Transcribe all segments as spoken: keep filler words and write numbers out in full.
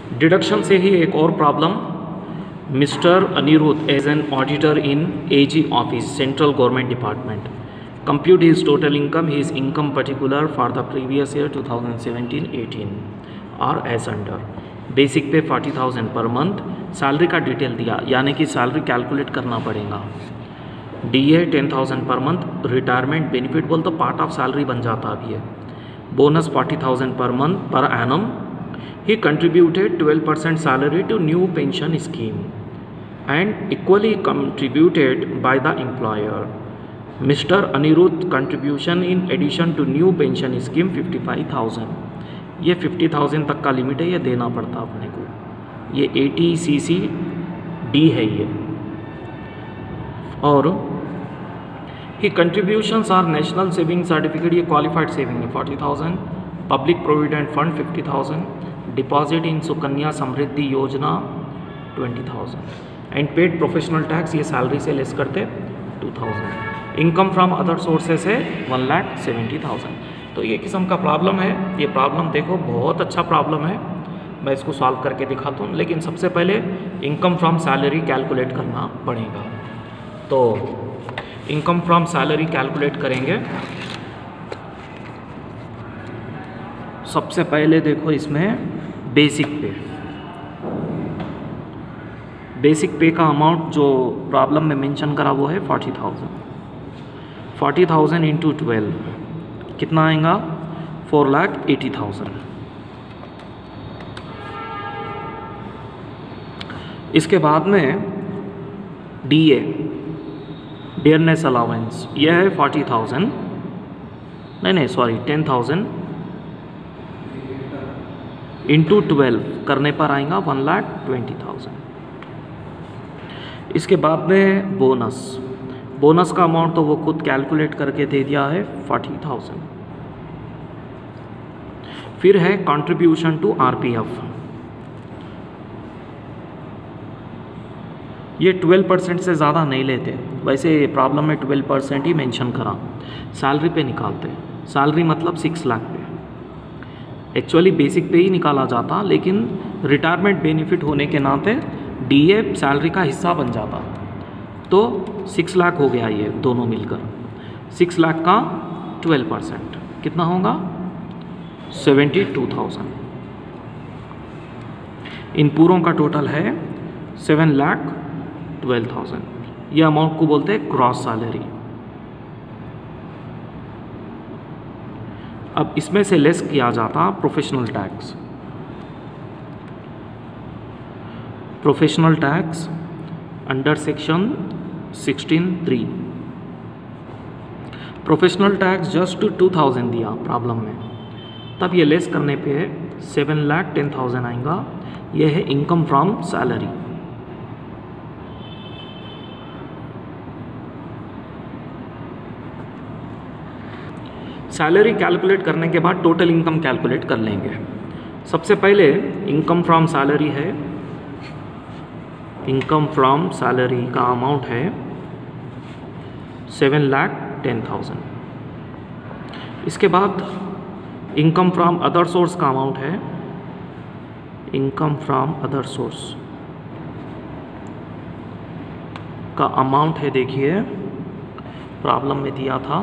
Deduction से ही एक और problem, mister Anirudh as an auditor in AG office central government department, compute his total income, his income particular for the previous year two thousand seventeen eighteen or as under. Basic pay forty thousand per month, salary का detail दिया, यानी कि salary calculate करना पड़ेगा। D A ten thousand per month, retirement benefit बोल तो part of salary बन जाता अभी है। Bonus forty thousand per month per annum. He contributed twelve percent salary to new pension scheme and equally contributed by the employer. Mister Anirudh contribution in addition to new pension scheme fifty five thousand. ये fifty thousand तक का limit है, ये देना पड़ता अपने को। ये एटी सी सी डी है ये। और he contributions are national saving certificate, ये क्वालिफाइड सेविंग है forty thousand. Public provident fund fifty thousand. Deposit in Sukanya Samriddhi Yojana twenty thousand and paid professional tax, ये सैलरी से लेस करते two thousand. Income from other sources है one lakh seventy thousand. तो ये किस्म का प्रॉब्लम है। ये प्रॉब्लम देखो बहुत अच्छा प्रॉब्लम है, मैं इसको सॉल्व करके दिखाता हूँ। लेकिन सबसे पहले इनकम फ्रॉम सैलरी कैलकुलेट करना पड़ेगा। तो इनकम फ्रॉम सैलरी कैलकुलेट करेंगे। सबसे पहले देखो इसमें बेसिक पे, बेसिक पे का अमाउंट जो प्रॉब्लम में मेंशन करा वो है forty thousand. Forty thousand into twelve कितना आएगा? Four lakh eighty thousand. इसके बाद में डी ए डियरनेस अलाउंस, यह है फोर्टी थाउजेंड, नहीं नहीं sorry ten thousand into twelve करने पर आएगा वन लाख ट्वेंटी थाउजेंड। इसके बाद में बोनस, बोनस का अमाउंट तो वो खुद कैलकुलेट करके दे दिया है फोर्टी थाउजेंड। फिर है कंट्रीब्यूशन टू आरपीएफ, ये ट्वेल्व परसेंट से ज़्यादा नहीं लेते, वैसे प्रॉब्लम में ट्वेल्व परसेंट ही मेंशन करा। सैलरी पे निकालते, सैलरी मतलब सिक्स लाख पे, एक्चुअली बेसिक पे ही निकाला जाता, लेकिन रिटायरमेंट बेनिफिट होने के नाते डीए सैलरी का हिस्सा बन जाता। तो सिक्स लाख हो गया ये दोनों मिलकर। सिक्स लाख का ट्वेल्व परसेंट कितना होगा? Seventy two thousand. इन पूरों का टोटल है सेवन लाख ट्वेल्व थाउजेंड। ये अमाउंट को बोलते हैं क्रॉस सैलरी। अब इसमें से लेस किया जाता professional tax. Professional tax under section sixteen three, professional tax just two two thousand दिया प्रॉब्लम में, तब ये लेस करने पे सेवन लाख टेन थाउजेंड आएगा। ये है income from salary. Salary calculate करने के बाद टोटल इनकम कैलकुलेट कर लेंगे। सबसे पहले इनकम फ्रॉम सैलरी है, इनकम फ्रॉम सैलरी का अमाउंट है सेवन लाख टेन थाउजेंड। इसके बाद इनकम फ्रॉम अदर सोर्स का अमाउंट है, इनकम फ्रॉम अदर सोर्स का अमाउंट है, देखिए प्रॉब्लम में दिया था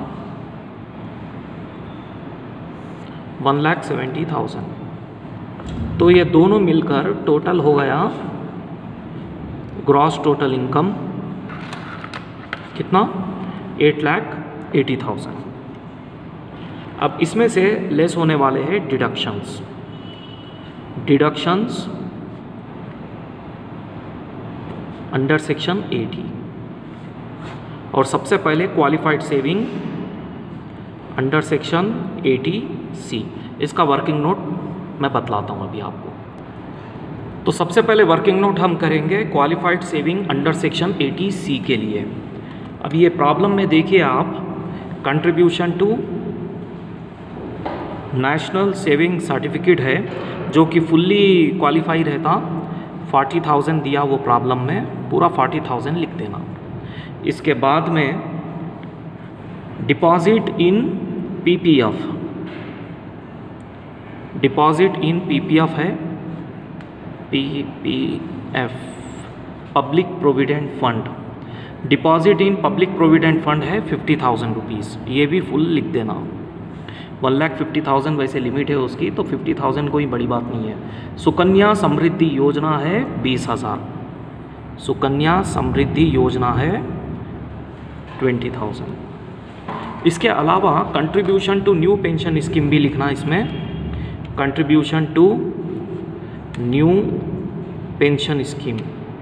वन लाख सेवेंटी थाउजेंड। तो ये दोनों मिलकर टोटल हो गया ग्रॉस टोटल इनकम कितना? Eight lakh eighty thousand. अब इसमें से लेस होने वाले हैं deductions. Deductions under section eighty, और सबसे पहले qualified saving under section eighty C. इसका वर्किंग नोट मैं बतलाता हूँ अभी आपको। तो सबसे पहले वर्किंग नोट हम करेंगे qualified saving under section eighty C के लिए। अब ये प्रॉब्लम में देखिए आप, contribution to national saving certificate है जो कि फुल्ली क्वालिफाई रहता, फोर्टी थाउजेंड दिया वो प्रॉब्लम में, पूरा फोर्टी थाउजेंड लिख देना। इसके बाद में deposit in PPF, deposit in PPF है P P F public provident fund, deposit in public provident fund है फिफ्टी थाउजेंड रुपीज़, ये भी फुल लिख देना। वन लाख फिफ्टी थाउजेंड वैसे लिमिट है उसकी, तो फिफ्टी थाउजेंड कोई बड़ी बात नहीं है। सुकन्या समृद्धि योजना है बीस हज़ार, सुकन्या समृद्धि योजना है ट्वेंटी थाउजेंड। इसके अलावा contribution to new pension scheme भी लिखना इसमें, contribution to new pension scheme.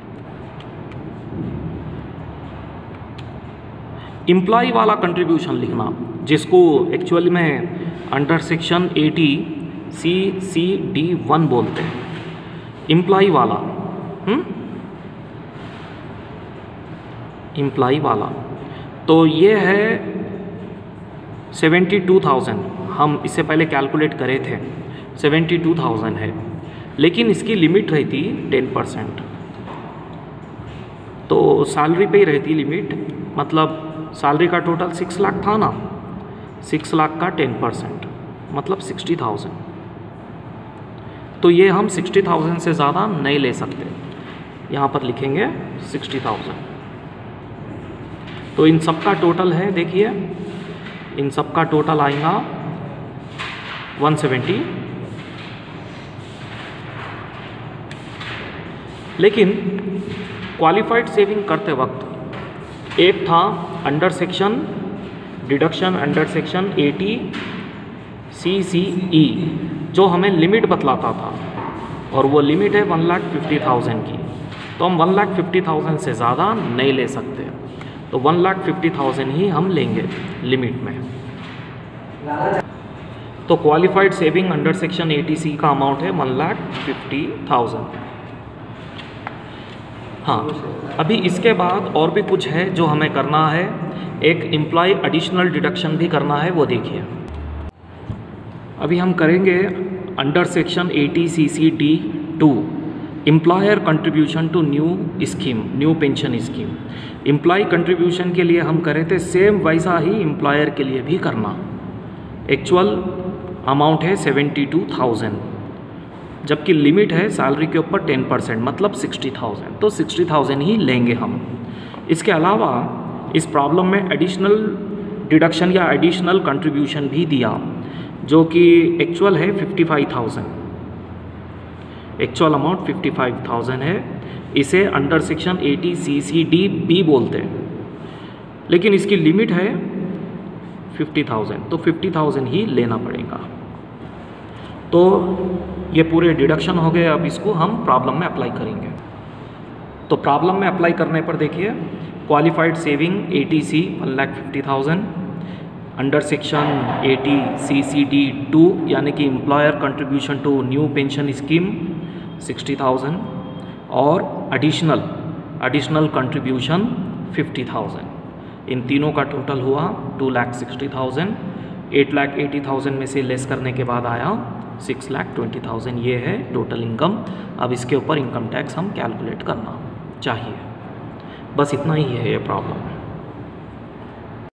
Employee वाला कंट्रीब्यूशन लिखना, जिसको एक्चुअली में under section eighty C C D one बोलते हैं, एम्प्लॉय वाला, हम्म एम्प्लॉय वाला। तो ये है सेवेंटी टू थाउजेंड, हम इससे पहले कैलकुलेट करे थे, सेवेंटी टू थाउजेंड है, लेकिन इसकी लिमिट रहती टेन परसेंट, तो सैलरी पे ही रहती लिमिट, मतलब सैलरी का टोटल सिक्स लाख था ना, सिक्स लाख का टेन परसेंट मतलब सिक्सटी थाउजेंड। तो ये हम सिक्सटी थाउजेंड से ज़्यादा नहीं ले सकते, यहाँ पर लिखेंगे सिक्सटी थाउजेंड। तो इन सब का टोटल है, देखिए इन सब का टोटल आएगा वन सेवेंटी। लेकिन क्वालिफाइड सेविंग करते वक्त एक था under section deduction, under section eighty C C E, जो हमें लिमिट बतलाता था, और वो लिमिट है वन लाख फिफ्टी थाउजेंड की। तो हम वन लाख फिफ्टी थाउजेंड से ज़्यादा नहीं ले सकते, तो वन लाख फिफ्टी थाउजेंड ही हम लेंगे लिमिट में। तो qualified saving under section eighty C का अमाउंट है वन लाख फिफ्टी थाउजेंड। हाँ, अभी इसके बाद और भी कुछ है जो हमें करना है, एक एम्प्लॉय एडिशनल डिडक्शन भी करना है, वो देखिए। अभी हम करेंगे under section eighty C C D two, employer contribution to new scheme, new pension scheme. Employee contribution के लिए हम करे थे सेम वैसा ही एम्प्लॉयर के लिए भी करना। एक्चुअल अमाउंट है सेवेंटी टू थाउजेंड, जबकि लिमिट है सैलरी के ऊपर टेन परसेंट मतलब सिक्सटी थाउजेंड, तो सिक्सटी थाउजेंड ही लेंगे हम। इसके अलावा इस प्रॉब्लम में एडिशनल डिडक्शन या एडिशनल कंट्रीब्यूशन भी दिया, जो कि एक्चुअल है fifty five thousand, actual amount fifty five thousand है। इसे under section eighty C C D B बोलते हैं, लेकिन इसकी लिमिट है फिफ्टी थाउजेंड, तो फिफ्टी थाउजेंड ही लेना पड़ेगा। तो ये पूरे डिडक्शन हो गए, अब इसको हम प्रॉब्लम में अप्लाई करेंगे। तो प्रॉब्लम में अप्लाई करने पर देखिए, qualified saving eighty C one lakh fifty thousand, under section eighty C C D two यानी कि employer contribution to new pension scheme sixty thousand, और additional additional contribution fifty thousand. इन तीनों का टोटल हुआ two lakh sixty thousand. Eight lakh eighty thousand में से less करने के बाद आया सिक्स लाख ट्वेंटी थाउजेंड, ये है टोटल इनकम। अब इसके ऊपर इनकम टैक्स हम कैलकुलेट करना चाहिए, बस इतना ही है ये प्रॉब्लम।